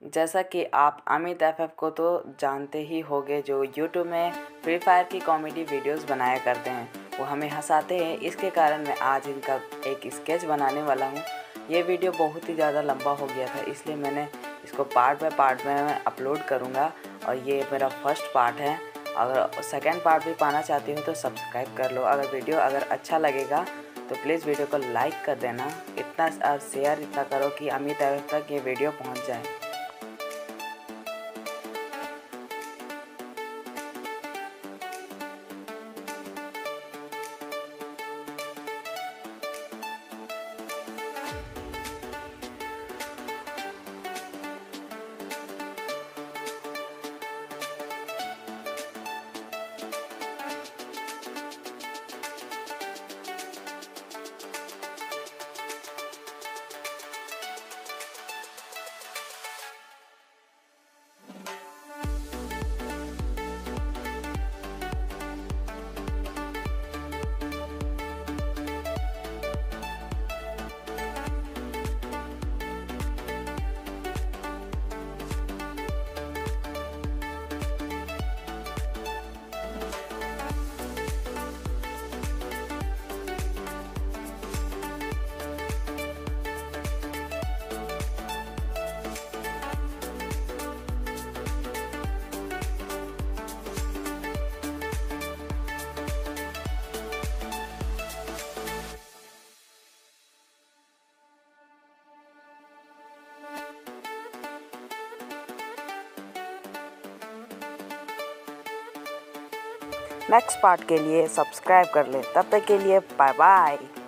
जैसा कि आप अमित एफएफ को तो जानते ही होंगे, जो यूट्यूब में फ्री फायर की कॉमेडी वीडियोस बनाया करते हैं। वो हमें हंसाते हैं। इसके कारण मैं आज इनका एक स्केच बनाने वाला हूँ। ये वीडियो बहुत ही ज़्यादा लंबा हो गया था, इसलिए मैंने इसको पार्ट बाय पार्ट में मैं अपलोड करूँगा और ये मेरा फर्स्ट पार्ट है। अगर सेकेंड पार्ट भी पाना चाहती हो तो सब्सक्राइब कर लो। अगर वीडियो अच्छा लगेगा तो प्लीज़ वीडियो को लाइक कर देना। इतना शेयर इतना करो कि अमित एफएफ तक ये वीडियो पहुँच जाए। नेक्स्ट पार्ट के लिए सब्सक्राइब कर लें। तब तक के लिए बाय बाय।